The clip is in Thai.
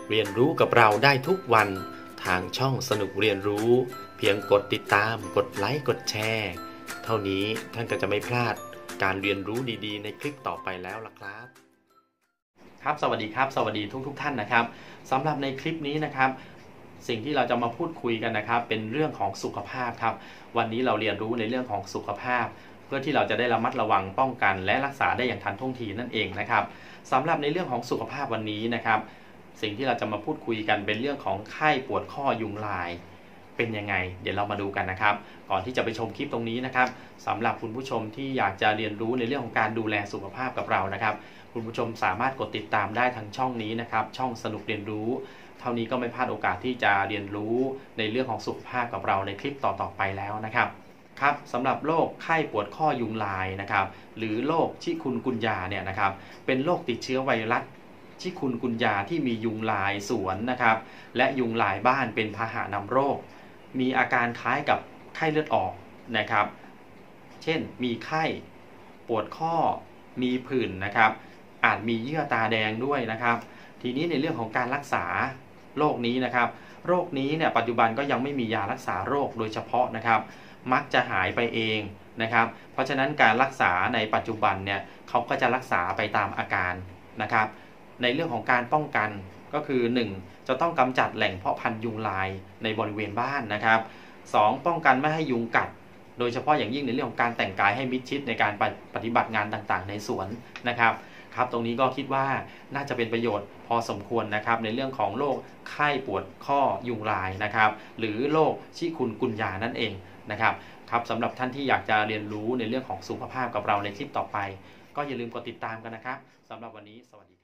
เรียนรู้กับเราได้ทุกวันทางช่องสนุกเรียนรู้เพียงกดติดตามกดไลค์กดแชร์เท่านี้ท่านก็จะไม่พลาดการเรียนรู้ดีๆในคลิปต่อไปแล้วล่ะครับครับสวัสดีครับสวัสดีทุกท่านนะครับสำหรับในคลิปนี้นะครับสิ่งที่เราจะมาพูดคุยกันนะครับเป็นเรื่องของสุขภาพครับวันนี้เราเรียนรู้ในเรื่องของสุขภาพเพื่อที่เราจะได้ระมัดระวังป้องกันและรักษาได้อย่างทันท่วงทีนั่นเองนะครับสำหรับในเรื่องของสุขภาพวันนี้นะครับสิ่งที่เราจะมาพูดคุยกันเป็นเรื่องของไข้ปวดข้อยุงลายเป็นยังไงเดี๋ยวเรามาดูกันนะครับก่อนที่จะไปชมคลิปตรงนี้นะครับสำหรับคุณผู้ชมที่อยากจะเรียนรู้ในเรื่องของการดูแลสุขภาพกับเรานะครับคุณผู้ชมสามารถกดติดตามได้ทางช่องนี้นะครับช่องสนุกเรียนรู้เท่านี้ก็ไม่พลาดโอกาสที่จะเรียนรู้ในเรื่องของสุขภาพกับเราในคลิปต่อๆไปแล้วนะครับครับสำหรับโรคไข้ปวดข้อยุงลายนะครับหรือโรคชิคุนกุนยาเนี่ยนะครับเป็นโรคติดเชื้อไวรัสชิคุนกุนยาที่มียุงลายสวนนะครับและยุงลายบ้านเป็นพาหะนำโรคมีอาการคล้ายกับไข้เลือดออกนะครับเช่นมีไข้ปวดข้อมีผื่นนะครับอาจมีเยื่อตาแดงด้วยนะครับทีนี้ในเรื่องของการรักษาโรคนี้นะครับโรคนี้เนี่ยปัจจุบันก็ยังไม่มียารักษาโรคโดยเฉพาะนะครับมักจะหายไปเองนะครับเพราะฉะนั้นการรักษาในปัจจุบันเนี่ยเขาก็จะรักษาไปตามอาการนะครับในเรื่องของการป้องกันก็คือ 1. จะต้องกำจัดแหล่งเพาะพันธุ์ยุงลายในบริเวณบ้านนะครับ 2. ป้องกันไม่ให้ยุงกัดโดยเฉพาะอย่างยิ่งในเรื่องของการแต่งกายให้มิดชิดในการปฏิบัติงานต่างๆในสวนนะครับครับตรงนี้ก็คิดว่าน่าจะเป็นประโยชน์พอสมควรนะครับในเรื่องของโรคไข้ปวดข้อยุงลายนะครับหรือโรคชิคุนกุนยานั่นเองนะครับครับสำหรับท่านที่อยากจะเรียนรู้ในเรื่องของสุขภาพกับเราในคลิปต่อไปก็อย่าลืมกดติดตามกันนะครับสำหรับวันนี้สวัสดี